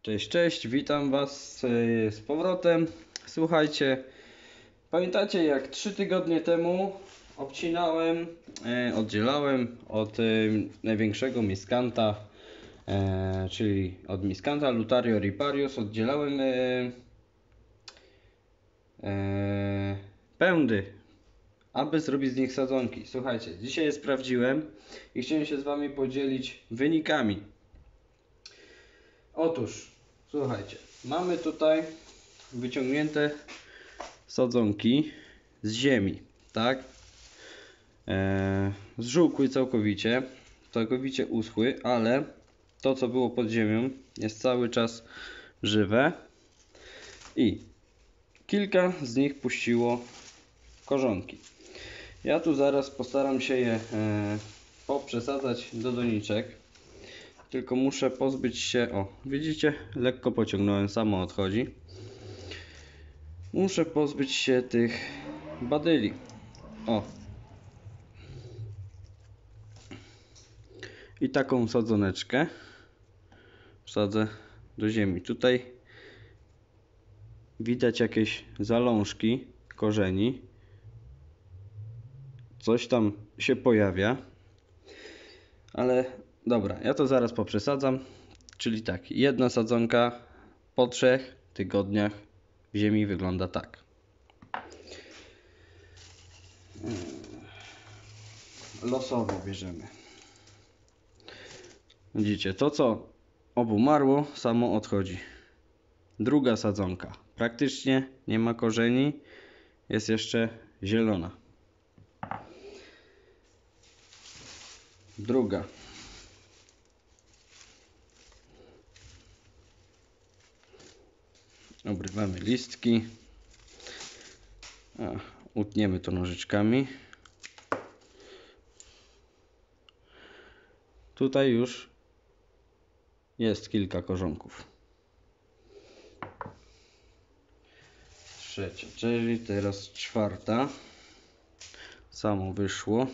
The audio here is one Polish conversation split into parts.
Cześć, cześć, witam Was z powrotem. Słuchajcie, pamiętacie jak 3 tygodnie temu obcinałem, oddzielałem od największego miskanta, czyli od miskanta Lutario riparius, oddzielałem pędy, aby zrobić z nich sadzonki. Słuchajcie, dzisiaj je sprawdziłem i chciałem się z Wami podzielić wynikami. Otóż, słuchajcie, mamy tutaj wyciągnięte sadzonki z ziemi, tak? Zżółkły całkowicie uschły, ale to co było pod ziemią jest cały czas żywe i kilka z nich puściło korzonki. Ja tu zaraz postaram się je poprzesadzać do doniczek. Tylko muszę pozbyć się, o widzicie, lekko pociągnąłem, samo odchodzi. Muszę pozbyć się tych badyli. O. I taką sadzoneczkę wsadzę do ziemi. Tutaj widać jakieś zalążki korzeni. Coś tam się pojawia. Ale dobra, ja to zaraz poprzesadzam. Czyli tak, jedna sadzonka po 3 tygodniach w ziemi wygląda tak. Losowo bierzemy. Widzicie, to co obumarło, samo odchodzi. Druga sadzonka. Praktycznie nie ma korzeni. Jest jeszcze zielona. Druga. Obrywamy listki. Utniemy to nożyczkami. Tutaj już jest kilka korzonków. Trzecia, czyli teraz czwarta. Samo wyszło.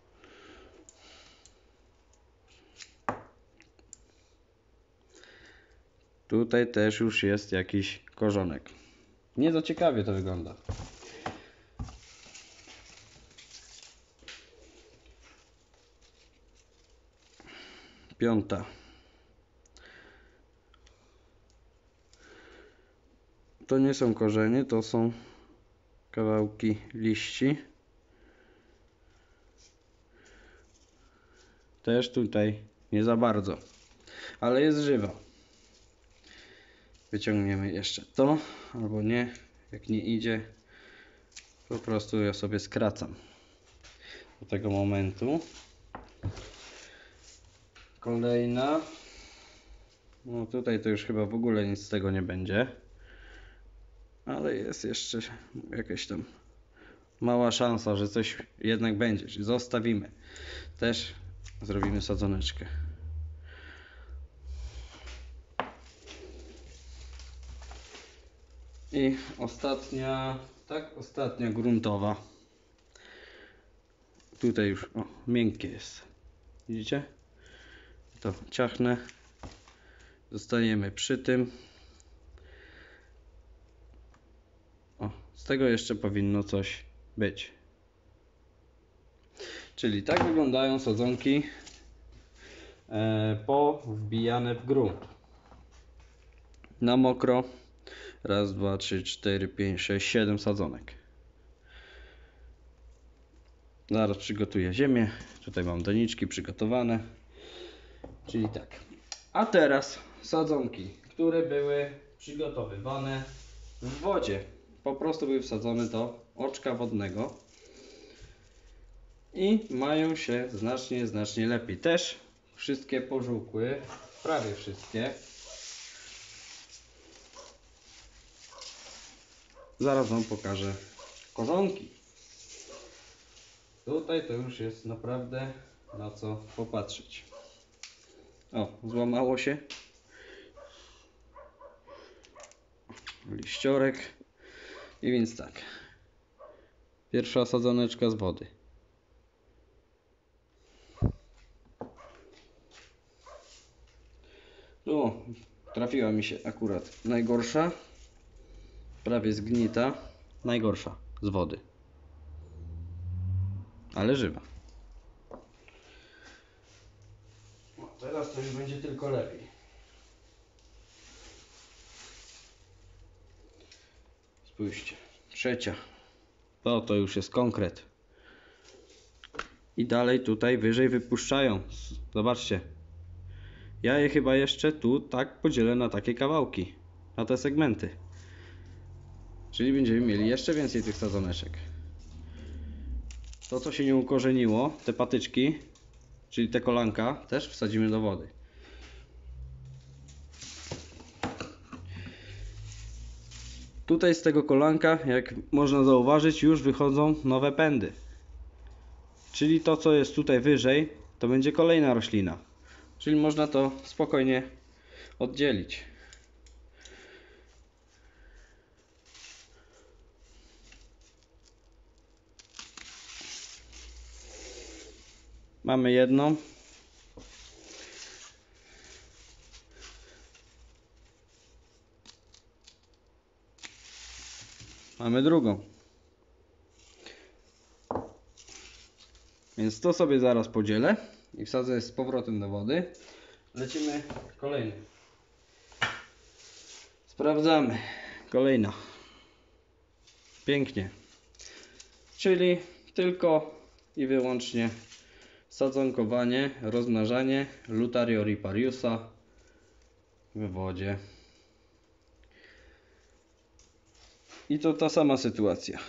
Tutaj też już jest jakiś korzonek. Nie za ciekawie to wygląda. Piąta. To nie są korzenie, to są kawałki liści. Też tutaj nie za bardzo, ale jest żywa. Wyciągniemy jeszcze to, albo nie. Jak nie idzie, po prostu ja sobie skracam do tego momentu. Kolejna. No tutaj to już chyba w ogóle nic z tego nie będzie. Ale jest jeszcze jakaś tam mała szansa, że coś jednak będzie. Czyli zostawimy. Też zrobimy sadzoneczkę. I ostatnia gruntowa. Tutaj już, o, miękkie jest. Widzicie? To ciachnę. Zostaniemy przy tym. O, z tego jeszcze powinno coś być. Czyli tak wyglądają sadzonki powbijane w grunt. Na mokro. Raz, 2, 3, 4, 5, 6, 7 sadzonek. Zaraz przygotuję ziemię. Tutaj mam doniczki przygotowane. Czyli tak. A teraz sadzonki, które były przygotowywane w wodzie. Po prostu były wsadzone do oczka wodnego. I mają się znacznie lepiej. Też wszystkie pożółkły. Prawie wszystkie. Zaraz Wam pokażę korzonki. Tutaj to już jest naprawdę na co popatrzeć. O, złamało się. Liściorek. I więc tak. Pierwsza sadzoneczka z wody. Tu trafiła mi się akurat najgorsza, prawie zgnita, najgorsza z wody, ale żywa. No, teraz to już będzie tylko lepiej. Spójrzcie, trzecia, to już jest konkret. I dalej tutaj wyżej wypuszczają. Zobaczcie. Ja je chyba jeszcze tu tak podzielę na takie kawałki, na te segmenty. Czyli będziemy mieli jeszcze więcej tych sadzoneczek. To, co się nie ukorzeniło, te patyczki, czyli te kolanka, też wsadzimy do wody. Tutaj z tego kolanka, jak można zauważyć, już wychodzą nowe pędy. Czyli to, co jest tutaj wyżej, to będzie kolejna roślina. Czyli można to spokojnie oddzielić. Mamy jedną. Mamy drugą. Więc to sobie zaraz podzielę i wsadzę z powrotem do wody. Lecimy kolejny. Sprawdzamy. Kolejna. Pięknie. Czyli tylko i wyłącznie sadzonkowanie, rozmnażanie Lutario ripariusa w wodzie. I to ta sama sytuacja.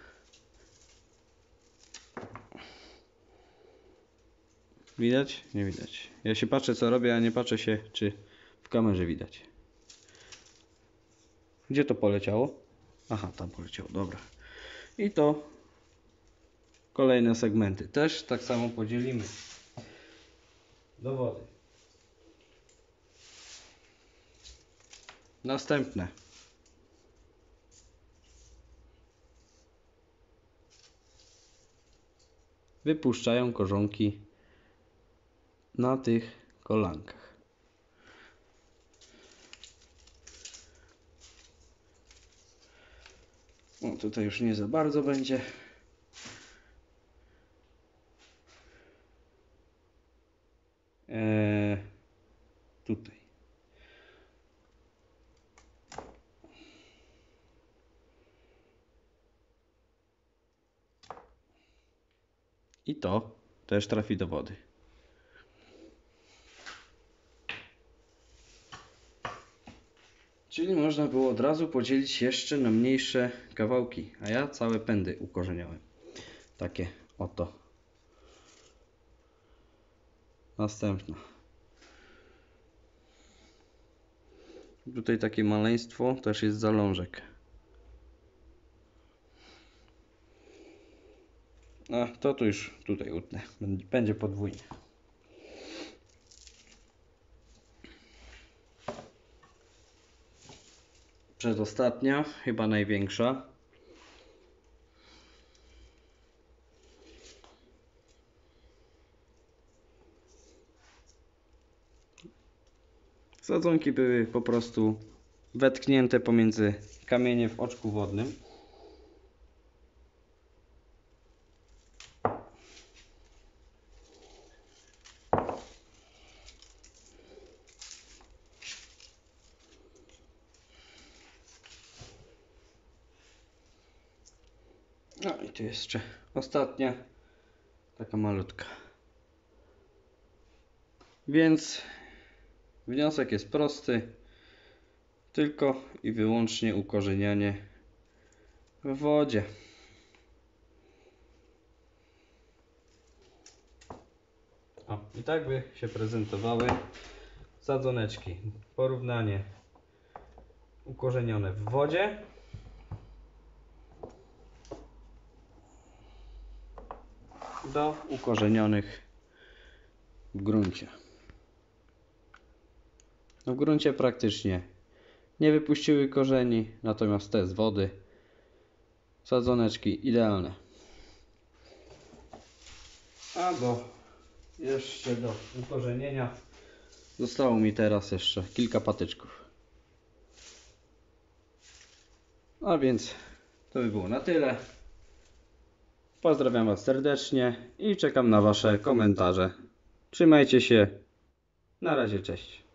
Widać? Nie widać. Ja się patrzę, co robię, a nie patrzę się, czy w kamerze widać. Gdzie to poleciało? Aha, tam poleciało, dobra. I to kolejne segmenty też tak samo podzielimy do wody. Następne. Wypuszczają korzonki na tych kolankach. O, tutaj już nie za bardzo będzie. Tutaj. I to też trafi do wody. Czyli można było od razu podzielić jeszcze na mniejsze kawałki, a ja całe pędy ukorzeniałem. Takie oto. Następna. Tutaj takie maleństwo też jest zalążek. A to tu już tutaj utnę. Będzie podwójnie. Przedostatnia, chyba największa. Sadzonki były po prostu wetknięte pomiędzy kamienie w oczku wodnym. No i tu jeszcze ostatnia, taka malutka. Więc wniosek jest prosty. Tylko i wyłącznie ukorzenianie w wodzie. O, i tak by się prezentowały sadzoneczki. Porównanie ukorzenione w wodzie do ukorzenionych w gruncie. No w gruncie praktycznie nie wypuściły korzeni, natomiast te z wody sadzoneczki idealne. Albo jeszcze do ukorzenienia Zostało mi teraz jeszcze kilka patyczków. A więc to by było na tyle. Pozdrawiam Was serdecznie i czekam na Wasze komentarze. Trzymajcie się. Na razie, cześć.